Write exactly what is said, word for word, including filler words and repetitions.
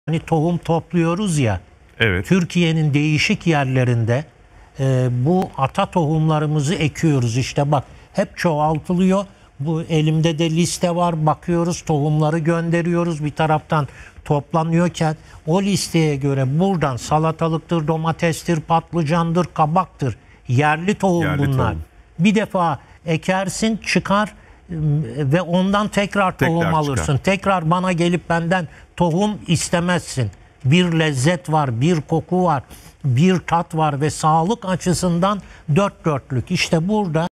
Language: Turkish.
Hani tohum topluyoruz ya. Evet. Türkiye'nin değişik yerlerinde e, bu ata tohumlarımızı ekiyoruz. İşte bak, hep çoğaltılıyor. Bu elimde de liste var. Bakıyoruz, tohumları gönderiyoruz. Bir taraftan toplanıyorken o listeye göre buradan salatalıktır, domatestir, patlıcandır, kabaktır. Yerli tohum Yerli bunlar. tohum. Bir defa ekersin, çıkar ve ondan tekrar tohum Tekrar alırsın. çıkar. Tekrar bana gelip benden tohum istemezsin. Bir lezzet var, bir koku var, bir tat var ve sağlık açısından dört dörtlük. İşte burada